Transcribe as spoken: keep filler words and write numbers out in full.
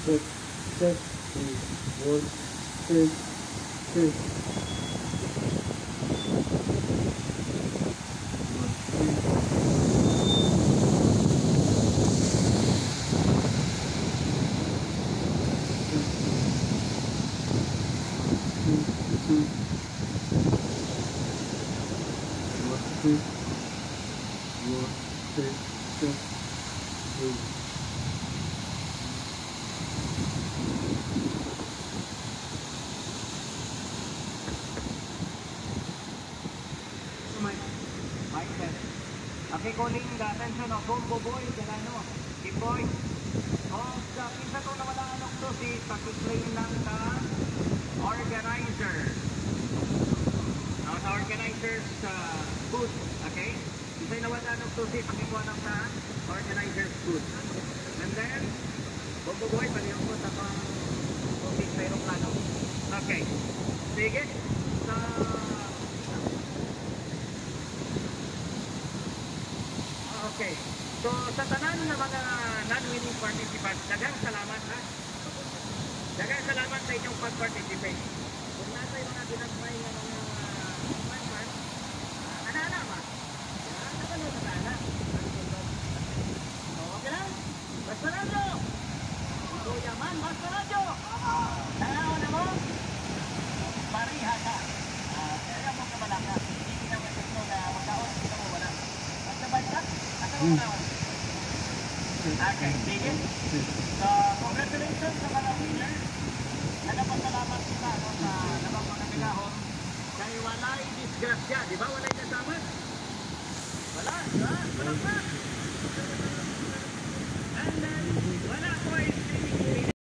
check, check, three, one, two, two. Okay, calling the attention of Bombo Boy, Delano, Keep Boy. Of the kinsa to na wala anok to si pakiklaim ng the organizer. Now, the organizer's uh, booth, okay? Kisay na wala anok to si pakikuha ng the organizer's booth. And then, Bombo Boy, palihong mo sa pang tubig sa aeroplano. Okay. Sige. Sa... Okay. So, sa tanan na mga non-winning participants, daghang salamat ha. Daghang salamat sa inyong pag-participate. Kung nasa yung mga ginagmay ng mga man-man, uh, ana-ana ba? Uh, Nakalo na ana. So, okay lang? Basta radyo! Kuya man, basta radyo! Tanaw na mo? Pariha ka. Uh, kaya mo ka malaka. Hindi na mo na magkaon, hindi ka mo wala. Basta basta? Hmm. Okay, sige. So, congratulations sa mga winner. Nagapasalamat sila no, sa labang mga nagahon. Kaya walay disgrasya, di ba? Walay nasama? Wala, ha? Wala pa.